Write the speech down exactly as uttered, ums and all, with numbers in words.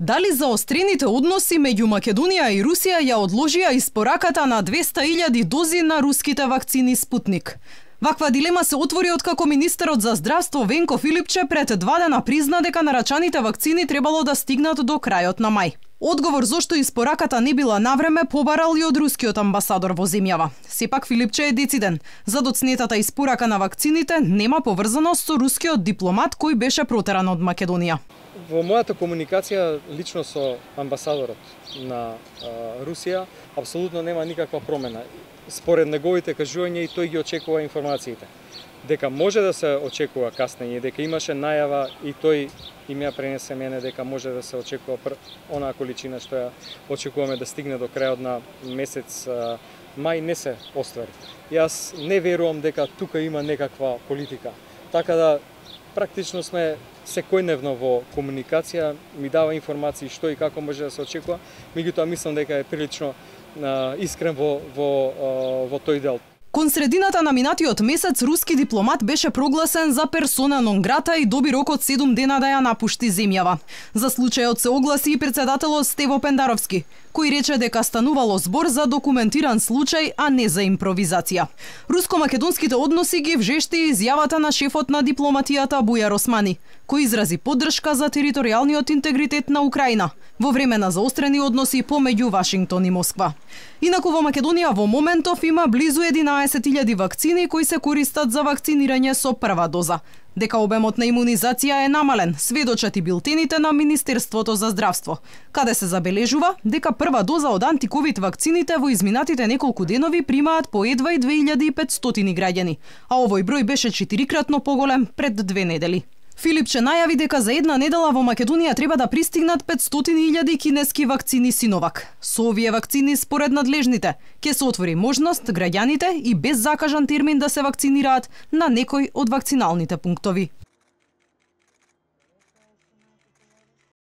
Дали заострените односи меѓу Македонија и Русија ја одложија испораката на двеста илјади дози на руските вакцини Спутник? Ваква дилема се отвори откако министерот за здравство Венко Филипче пред два дена призна дека нарачаните вакцини требало да стигнат до крајот на мај. Одговор зошто испораката не била навреме побарал и од рускиот амбасадор во земјава. Сепак Филипче е дециден. За доцнетата испорака на вакцините нема поврзаност со рускиот дипломат кој беше протеран од Македонија. Во мојата комуникација лично со амбасадорот на а, Русија апсолутно нема никаква промена. Според неговите кажувања и тој ги очекува информациите. Дека може да се очекува каснење, дека имаше најава и тој им ја пренесе мене дека може да се очекува онаа количина што ја очекуваме да стигне до крајот на месец а, мај не се оствари. Јас не верувам дека тука има некаква политика. Така да практично сме секојдневно во комуникација, ми дава информации што и како може да се очекува, меѓутоа мислам дека е прилично а, искрен во, во, а, во тој дел. Кон средината на минатиот месец руски дипломат беше прогласен за персона нон грата и доби рок од седум дена да ја напушти земјава. За случајот се огласи и председателот Стево Пендаровски, кој рече дека станувало збор за документиран случај, а не за импровизација. Руско-македонските односи ги вжешти изјавата на шефот на дипломатијата Бујар Османи, кој изрази поддршка за територијалниот интегритет на Украина во време на заострени односи помеѓу Вашингтон и Москва. Инаку во Македонија во моментов има близу единаесет илјади вакцини кои се користат за вакцинирање со прва доза. Дека обемот на имунизација е намален, сведочат и билтените на Министерството за здравство, каде се забележува дека прва доза од антиковид вакцините во изминатите неколку денови примаат по едва и две илјади и петстотини граѓани, а овој број беше четирикратно поголем пред две недели. Филипче најави дека за една недела во Македонија треба да пристигнат петстотини илјади кинески вакцини Синовак. Со овие вакцини, според надлежните, ќе се отвори можност граѓаните и без закажан термин да се вакцинираат на некој од вакциналните пунктови.